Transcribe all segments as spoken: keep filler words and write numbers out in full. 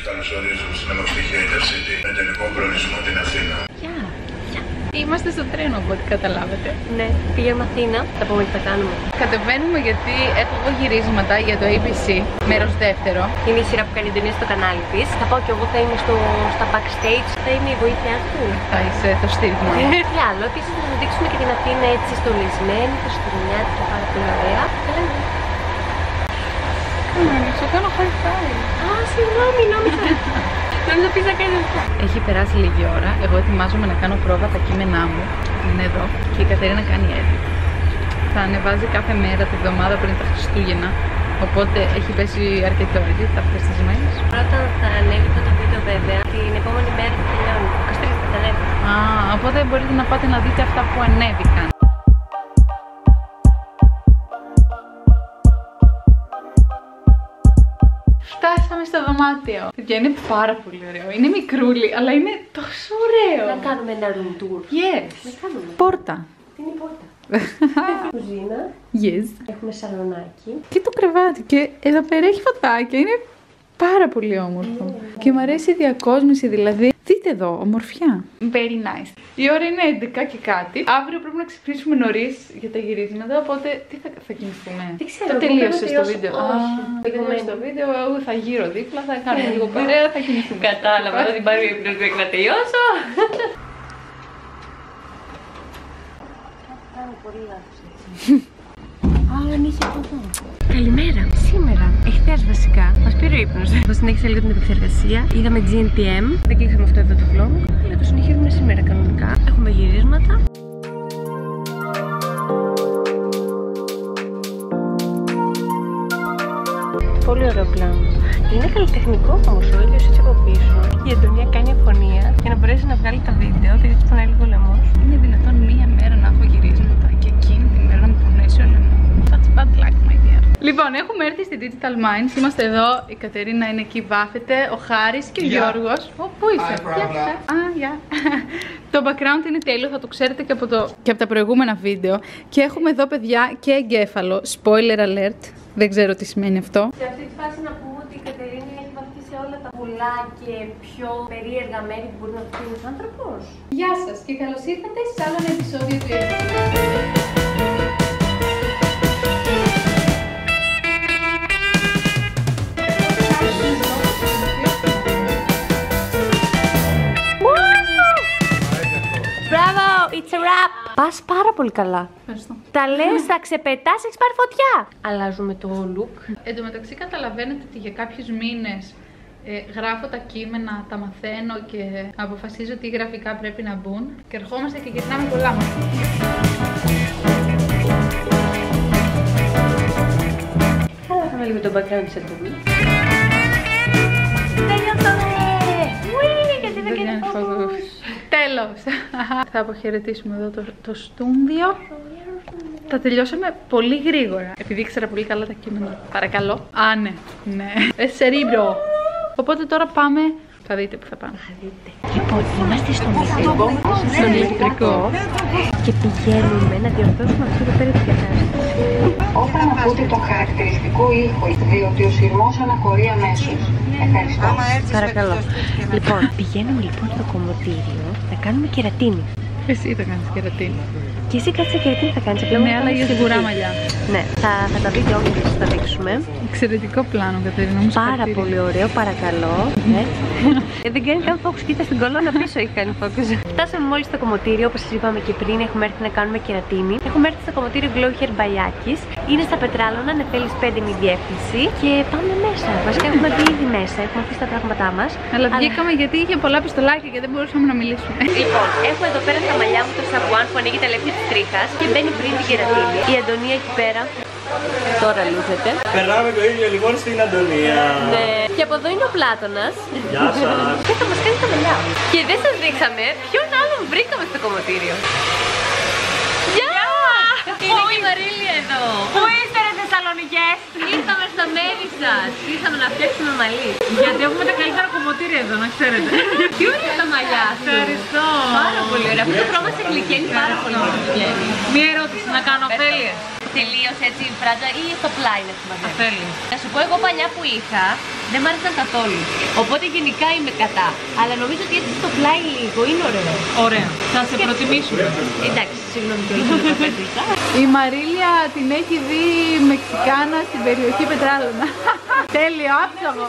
καλωσορίζω στην ομοστοιχεία Intercity με τελικό προορισμό την Αθήνα. Γεια! Είμαστε στο τρένο, από ό,τι καταλάβατε. Ναι, πήγαμε Αθήνα, θα πούμε τι θα κάνουμε. Κατεβαίνουμε γιατί έχω εγώ γυρίσματα για το έι μπι σι, μέρος δεύτερο. Είναι η σειρά που κάνει η Αντωνία στο κανάλι της. Θα πάω κι εγώ, θα είμαι στο, στα backstage, θα είμαι η βοήθειά του. Θα είσαι το στήριγμα. Τι άλλο, επίσης θα σας δείξουμε και την Αθήνα έτσι στολισμένη, χριστουγεννιάτικα, πάρα πολύ ωραία. Καλά, να σου κάνω high five. Α, συγγνώμη, νόμιζα. Νόμιζα πεις να κάνεις αυτά. Έχει περάσει λίγη ώρα. Εγώ ετοιμάζομαι να κάνω πρόβα τα κείμενά μου. Είναι εδώ. Και η Κατερίνα κάνει edit. Θα ανεβάζει κάθε μέρα τη βδομάδα πριν τα Χριστούγεννα. Οπότε έχει πέσει αρκετό edit αυτές τις μέρες. Πρώτα θα ανέβει το βίντεο βέβαια. Την επόμενη μέρα θα τελειώνει. είκοσι τρεις θα ανέβει. Α, οπότε μπορείτε να πάτε να δείτε αυτά που ανέβηκαν. Φτάσαμε στο δωμάτιο. Παιδιά, είναι πάρα πολύ ωραίο. Είναι μικρούλι, αλλά είναι τόσο ωραίο. Να κάνουμε ένα room tour. Yes. Να κάνουμε. Πόρτα. Τι είναι η πόρτα? Κουζίνα. Yes. Έχουμε σαλονάκι. Και το κρεβάτι. Και εδώ πέρα έχει φωτάκια. Είναι πάρα πολύ όμορφο. Yeah. Και μου αρέσει η διακόσμηση, δηλαδή. Δείτε εδώ, ομορφιά. Very nice. Η ώρα είναι έντεκα και κάτι. Αύριο πρέπει να ξυπνήσουμε νωρίς για τα γυρίσματα. Οπότε τι θα, θα κινηθούμε? Τι ξέρω, το τελείωσε στο βίντεο. Όχι. Τελείωσε το βίντεο. Εγώ θα γύρω δίπλα, θα κάνουμε λίγο παρέα, θα κινηθούμε. Κατάλαβα, θα την πάρει η ύπνος να τελειώσω. Κάνω πολύ λάθος έτσι. Α, ανοίγει από εδώ. Καλημέρα. Σήμερα, εχθές βασικά, μας πήρε ο ύπνος. Θα συνέχισα λίγο την επεξεργασία. Είδαμε τζι εν πι εμ. Δεν κλείσαμε αυτό εδώ το vlog. Αλλά το συνεχίζουμε σήμερα κανονικά. Έχουμε γυρίσματα. Πολύ ωραίο πλάνο. Είναι καλλιτεχνικό όμως ο ήλιος έτσι από πίσω. Η Αντωνία κάνει αφωνία για να μπορέσει να βγάλει τα βίντεο. Δεν έτσι πονάει λίγο ο λαιμός. Είναι δυνατόν μία μέρα να έχω γυρίσματα και εκείνη τη μέρα να μου πονέσει ο λαιμός? That's bad luck, my dear. Λοιπόν, έχουμε έρθει στη Digital Minds. Είμαστε εδώ. Η Κατερίνα είναι εκεί, βάφεται. Ο Χάρης και ο yeah. Γιώργος. Ω, πού είσαι? Α, γεια. Το background είναι τέλειο, θα το ξέρετε και από, το... και από τα προηγούμενα βίντεο. Και έχουμε εδώ, παιδιά, και εγκέφαλο. Spoiler alert. Δεν ξέρω τι σημαίνει αυτό. Σε αυτή τη φάση να πούμε ότι η Κατερίνα έχει βαφτεί σε όλα τα πολλά και πιο περίεργα μέρη που μπορεί να βαφτεί ένας άνθρωπος. Γεια σας και καλώς ήρθατε σε άλλο ένα επεισόδιο του έι μπι σι. Μπράβο, it's a wrap! Πας πάρα πολύ καλά. Ευχαριστώ. Τα λες, θα ξεπετάς, έχεις πάρει φωτιά. Αλλάζουμε το look. Εν τω μεταξύ καταλαβαίνετε ότι για κάποιους μήνες ε, γράφω τα κείμενα, τα μαθαίνω και αποφασίζω τι γραφικά πρέπει να μπουν και ερχόμαστε και γυρνάμε πολλά μας. Χάλασαμε λίγο το background της Αντωνίας. Τελειώσαμε! Ουί, γιατί δεν κάνει φόβους. Τέλος! Θα αποχαιρετήσουμε εδώ το, το στούντιο. Τα τελειώσαμε πολύ γρήγορα. Επειδή ήξερα πολύ καλά τα κείμενα. Παρακαλώ. Α, ναι. Ναι. Εσερίμπρο. Οπότε τώρα πάμε. Θα δείτε που θα πάμε. Θα δείτε. Λοιπόν, είμαστε στο ηλεκτρικό. Στον ηλεκτρικό. Και πηγαίνουμε να διορθώσουμε αυτή εδώ πέρα την κατάσταση. Όταν ακούτε το χαρακτηριστικό ήχο, διότι ο σειρμός αναχωρεί αμέσως. Ευχαριστώ. Παρακαλώ. Λοιπόν, πηγαίνουμε λοιπόν στο κομμωτήριο να κάνουμε κερατίνη. Εσύ θα κάνεις κερατίνη. Και εσύ κάτσε κερατίνη θα κάνεις. Ναι, αλλά για σιγουρά μαλλιά. Ναι, θα, θα τα δείτε όλοι και θα τα δείξουμε. Εξαιρετικό πλάνο, Κατερίνα μου. Πάρα πολύ ωραίο, παρακαλώ. ε, δεν κάνει καν focus, κοίτα στην κολόνα πίσω έχει κάνει focus. Φτάσαμε μόλις στο κομμωτήριο, όπως σας είπαμε και πριν, έχουμε έρθει να κάνουμε κερατίνη. Έχουμε έρθει στο κομμωτήριο Glow Hair by Akis. Είναι στα Πετράλωνα, Νεφέλης πέντε με διεύθυνση. Και πάμε μέσα. Βασικά έχουμε μπει ήδη μέσα, έχουμε αφήσει τα πράγματά μας. Αλλά βγήκαμε αλλά... γιατί είχε πολλά πιστολάκια και δεν μπορούσαμε να μιλήσουμε. Λοιπόν, έχω εδώ πέρα στα μαλλιά μου το σαμπουάν που ανοίγει τα λεπτά της τρίχας και μπαίνει πριν την κερατίνη. Η Αντωνία εκεί πέρα τώρα λούζεται. Περνάμε το ίδιο λοιπόν στην Αντωνία. Ναι. Και από εδώ είναι ο Πλάτωνας. Γεια σας. Και θα μας κάνει τα μαλλιά. Και δεν σας δείξαμε ποιον άλλον βρήκαμε στο κομμωτήριο. Γεια! Είναι και η Μαρίλη εδώ. Πού είστε ρε Θεσσαλονικές? Ήρθαμε στα μέρη σας. Ήρθαμε να φτιάξουμε μαλλί. Γιατί έχουμε τα καλύτερα κομμωτήρια εδώ, να ξέρετε. Τι ωραία τα μαλλιά σου. Ευχαριστώ. Πάρα πολύ ωραία. Αυτό το χρώμα σε γλυκαίνει πάρα πολύ. Μία ερώτηση να κάνω, Φέλιες. τελείως έτσι φράτζα ή στο πλάι να συμμαζεύει. Θέλει. Να σου πω, εγώ παλιά που είχα δεν μ' άρεσαν καθόλου. Οπότε γενικά είμαι κατά. Αλλά νομίζω ότι έτσι στο πλάι λίγο είναι ωραίο. Ωραία. Θα σε προτιμήσουμε. Εντάξει, συγγνώμη κιόλας που το πέτυχα. Η Μαρίλια την έχει δει Μεξικάνα στην περιοχή Πετράλωνα. Τέλειο, άψογο.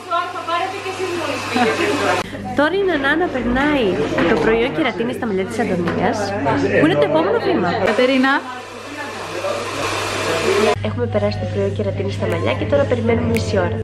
Τώρα η Νανάνα περνάει το προϊόν κερατίνη στα μαλλιά της Αντωνίας, που είναι το επόμενο βήμα. Κατερίνα. Έχουμε περάσει το προϊόν κερατίνη στα μαλλιά και τώρα περιμένουμε μισή ώρα.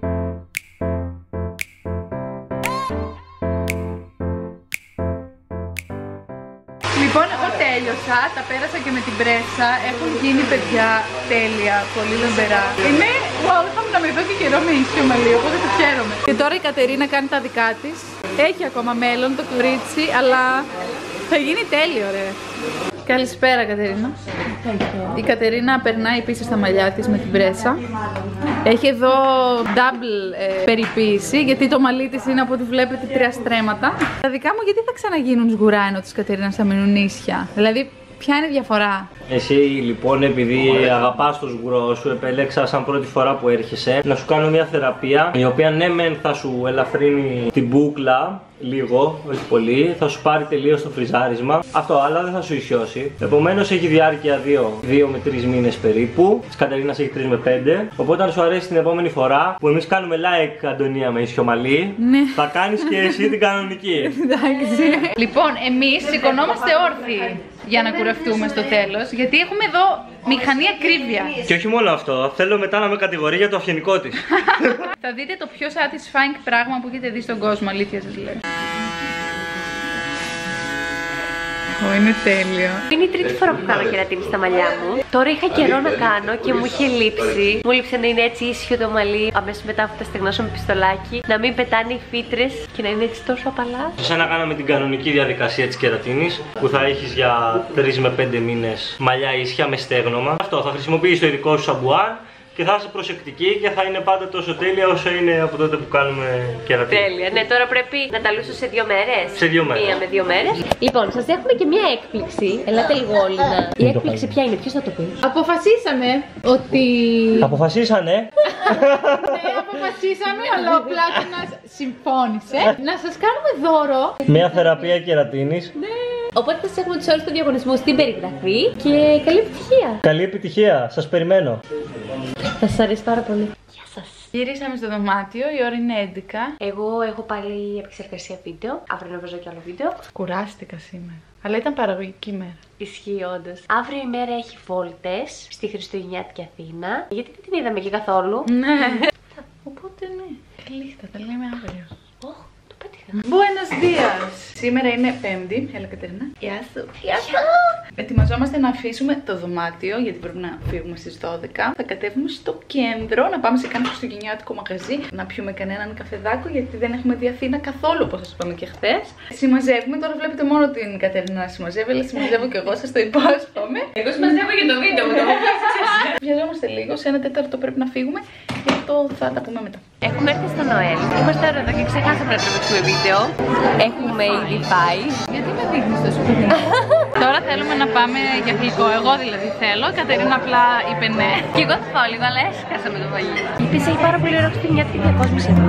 Λοιπόν, εγώ τέλειωσα, τα πέρασα και με την πρέσα. Έχουν γίνει παιδιά τέλεια, πολύ λαμπερά. Είμαι, wow, είχαμε να με δω και καιρό με ίσιο μαλλί, οπότε το χαίρομαι. Και τώρα η Κατερίνα κάνει τα δικά της. Έχει ακόμα μέλλον το κορίτσι, αλλά θα γίνει τέλειο, ρε. Καλησπέρα, Κατερίνα. Η Κατερίνα περνάει επίσης τα μαλλιά της με την πρέσα. Έχει εδώ double ε, περιποίηση, γιατί το μαλλί της είναι από ό,τι βλέπετε τρία στρέμματα. Τα δικά μου γιατί θα ξαναγίνουν σγουρά ενώ της Κατερίνας θα μείνουν ίσια? Δηλαδή, ποια είναι η διαφορά? Εσύ λοιπόν, επειδή αγαπάς το σγουρό σου, επέλεξα σαν πρώτη φορά που έρχεσαι να σου κάνω μια θεραπεία η οποία ναι μεν θα σου ελαφρύνει την μπούκλα λίγο, όχι πολύ, θα σου πάρει τελείως το φριζάρισμα. Αυτό, αλλά δεν θα σου ισιώσει. Επομένως έχει διάρκεια δύο με τρεις μήνες περίπου. Της Κατερίνας έχει τρεις με πέντε. Οπότε αν σου αρέσει την επόμενη φορά που εμείς κάνουμε like, Αντωνία, με ίσιο μαλλί, ναι, θα κάνεις και εσύ την κανονική. Εντάξει. Λοιπόν, εμείς σηκωνόμαστε όρθιοι για να κουρευτούμε στο τέλος, γιατί έχουμε εδώ μηχανή ακρίβεια. Και όχι μόνο αυτό, θέλω μετά να με κατηγορεί για το αυγενικό της. Θα δείτε το πιο satisfying πράγμα που έχετε δει στον κόσμο, αλήθεια σας λέω. Ω, είναι τέλειο. Είναι η τρίτη φορά που κάνω κερατίνη στα μαλλιά μου. Τώρα είχα καιρό να κάνω και μου είχε λείψει. Μου λείψε να είναι έτσι ίσιο το μαλλί. Αμέσως μετά που τα στεγνώσω με πιστολάκι. Να μην πετάνε οι φύτρες και να είναι έτσι τόσο απαλά. Σε σένα κάναμε την κανονική διαδικασία της κερατίνης, που θα έχεις για τρεις με πέντε μήνες μαλλιά ίσια με στέγνομα. Αυτό, θα χρησιμοποιήσεις το ειδικό σου σαμπουάν και θα είσαι προσεκτική και θα είναι πάντα τόσο τέλεια όσο είναι από τότε που κάνουμε κερατίνη. Τέλεια. Ναι, τώρα πρέπει να τα λούσω σε δύο μέρες. Σε δύο μέρες. Μία με δύο μέρες. Λοιπόν, σας έχουμε και μια έκπληξη. Ελάτε λίγο όλοι να. Η έκπληξη ποια είναι, ποιος θα το πει? Αποφασίσαμε ότι. Αποφασίσανε. Ναι, αποφασίσαμε, αλλά ο Πλάτωνας συμφώνησε να σας κάνουμε δώρο. Μια θεραπεία κερατίνης. Ναι. Οπότε θα σας έχουμε τους όρους του διαγωνισμού στην περιγραφή και καλή επιτυχία. Καλή επιτυχία, σας περιμένω. Θα σας αρέσει πάρα πολύ. Γεια σας. Γυρίσαμε στο δωμάτιο, η ώρα είναι έντεκα. Εγώ έχω πάλι επεξεργασία βίντεο. Αύριο να βάζω κι άλλο βίντεο. Κουράστηκα σήμερα. Αλλά ήταν παραγωγική μέρα. Ισχύει όντως. Αύριο η μέρα έχει βόλτες στη Χριστουγεννιάτικη Αθήνα. Γιατί δεν την είδαμε και καθόλου. Ναι. Οπότε ναι. Καλή νύχτα, τα λέμε αύριο. Ωχ, το πέτυχα. Buenos días! Σήμερα είναι Πέμπτη. Έλα, Κατερίνα. Γεια σου. Γεια σου. Ετοιμαζόμαστε να αφήσουμε το δωμάτιο, γιατί πρέπει να φύγουμε στις δώδεκα. Θα κατέβουμε στο κέντρο, να πάμε σε κανένα χριστουγεννιάτικο μαγαζί, να πιούμε κανέναν καφεδάκο, γιατί δεν έχουμε δει Αθήνα καθόλου, όπως σας είπαμε και χθες. Συμμαζεύουμε, τώρα βλέπετε μόνο την Κατερίνα να συμμαζεύει, αλλά συμμαζεύω και εγώ, σας το υπόσχομαι. Εγώ συμμαζεύω για το βίντεο μου, το βιαζόμαστε λίγο, σε ένα τέταρτο πρέπει να φύγουμε, και αυτό θα τα πούμε μετά. Έχουμε έρθει στο Νοέλ. Είμαστε τώρα εδώ και ξεχάσαμε να τραβήξουμε βίντεο. Έχουμε ήδη πάει. Γιατί με δείχνεις τόσο παιδί? Τώρα θέλουμε να πάμε για γλυκό. Εγώ δηλαδή θέλω. Η Κατερίνα απλά είπε ναι. Και εγώ θα πάω λίγο, αλλά έσκασα με το βαγί. Επίσης έχει πάρα πολύ ωραίο χριστουγεννιάτικη διακόσμηση εδώ.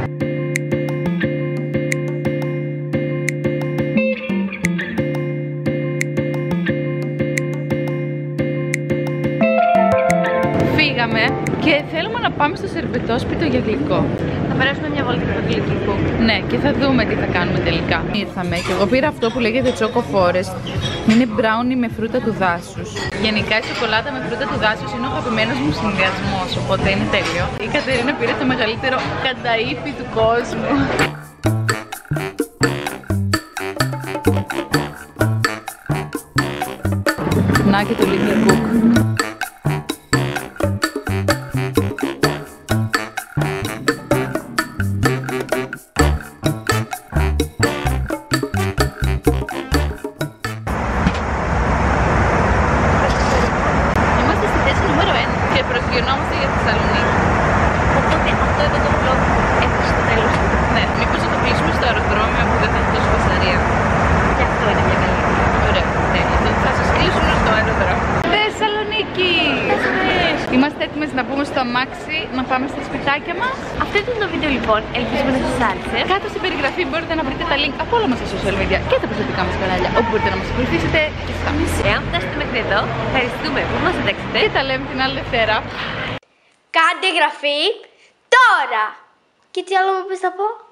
Φύγαμε και θέλουμε να πάμε στο σερβετόσπιτο για γλυκό. Θα περάσουμε μια βόλτα στο γλυκό. Ναι, και θα δούμε τι θα κάνουμε τελικά. Ήρθαμε και εγώ πήρα αυτό που λέγεται Choco Forest. Είναι brownie με φρούτα του δάσους. Γενικά η σοκολάτα με φρούτα του δάσους είναι ο αγαπημένος μου συνδυασμός, οπότε είναι τέλειο. Η Κατερίνα πήρε το μεγαλύτερο κανταΐφι του κόσμου. Να και το Little Cook. Προσγειωνόμαστε για τη Θεσσαλονίκη. Οπότε αυτό εδώ το vlog έφτασε στο τέλος. Ναι, μήπως θα το κλείσουμε στο αεροδρόμιο που δεν θα έχει τόσο φασαρία. Και αυτό είναι μια καλή ιδέα. Ωραία, τέλεια. Θα σας κλείσουμε στο αεροδρόμιο. Θεσσαλονίκη! αμάξι να πάμε στα σπιτάκια μας. Αυτό ήταν το βίντεο λοιπόν, ελπίζουμε να σας άρεσε. Κάτω στην περιγραφή μπορείτε να βρείτε τα link από όλα μας τα social media και τα προσωπικά μας κανάλια, όπου μπορείτε να μας ακολουθήσετε και εσάς. Εάν φτάσετε μέχρι εδώ, ευχαριστούμε που μας αντέξετε. Και τα λέμε την άλλη Δευτέρα. Κάντε εγγραφή τώρα! Και τι άλλο μου πεις να πω?